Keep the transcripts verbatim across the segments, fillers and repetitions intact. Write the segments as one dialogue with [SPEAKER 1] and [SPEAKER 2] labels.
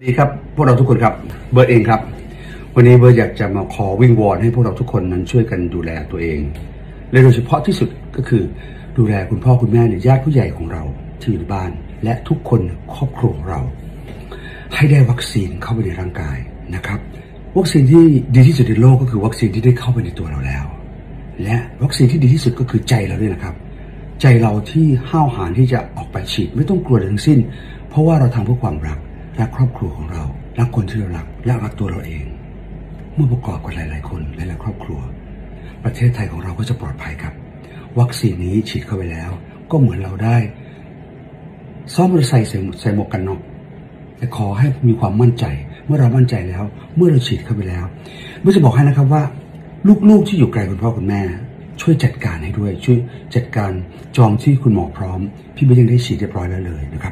[SPEAKER 1] ดีครับพวกเราทุกคนครับเบิร์ดเองครับวันนี้เบิร์ดอยากจะมาขอวิงวอนให้พวกเราทุกคนนั้นช่วยกันดูแลตัวเองและโดยเฉพาะที่สุดก็คือดูแลคุณพ่อคุณแม่ในญาติผู้ใหญ่ของเราที่อยู่ในบ้านและทุกคนครอบครัวของเราให้ได้วัคซีนเข้าไปในร่างกายนะครับวัคซีนที่ดีที่สุดในโลกก็คือวัคซีนที่ได้เข้าไปในตัวเราแล้วและวัคซีนที่ดีที่สุดก็คือใจเราด้วยนะครับใจเราที่ห้าวหาญที่จะออกไปฉีดไม่ต้องกลัวทั้งสิ้นเพราะว่าเราทำเพื่อความรักรักครอบครัวของเรารักคนที่เรารักและรักตัวเราเองเมื่อประกอบกับหลายๆคนหลายๆครอบครัวประเทศไทยของเราก็จะปลอดภัยครับวัคซีนนี้ฉีดเข้าไปแล้วก็เหมือนเราได้ซ้อมมอเตอร์ไซค์ใส่ใส่หมวกกันน็อกแต่ขอให้มีความมั่นใจเมื่อเรามั่นใจแล้วเมื่อเราฉีดเข้าไปแล้วเมื่อจะบอกให้นะครับว่าลูกๆที่อยู่ไกลคุณพ่อคุณแม่ช่วยจัดการให้ด้วยช่วยจัดการจองที่คุณหมอพร้อมพี่เบสยังได้ฉีดเรียบร้อยแล้วเลยนะครับ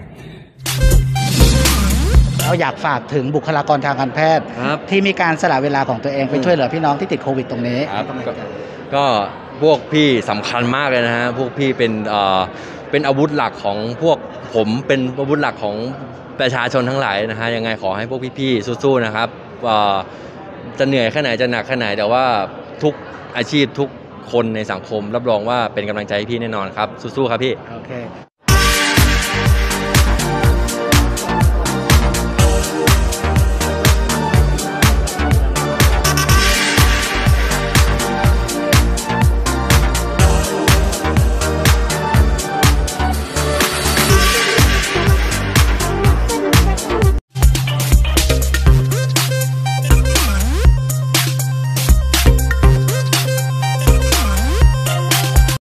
[SPEAKER 2] เราอยากฝากถึงบุคลากรทางการแพทย์ที่มีการสละเวลาของตัวเองไปช่วยเหลือพี่น้องที่ติดโควิดตรงนี้
[SPEAKER 3] ครับกก็พวกพี่สำคัญมากเลยนะฮะพวกพี่เป็นเอ่อเป็นอาวุธหลักของพวกผมเป็นอาวุธหลักของประชาชนทั้งหลายนะฮะยังไงขอให้พวกพี่ๆสู้ๆนะครับจะเหนื่อยแค่ไหนจะหนักแค่ไหนแต่ว่าทุกอาชีพทุกคนในสังคมรับรองว่าเป็นกำลังใจให้พี่แน่นอนครับสู้ๆครับพี่โอเค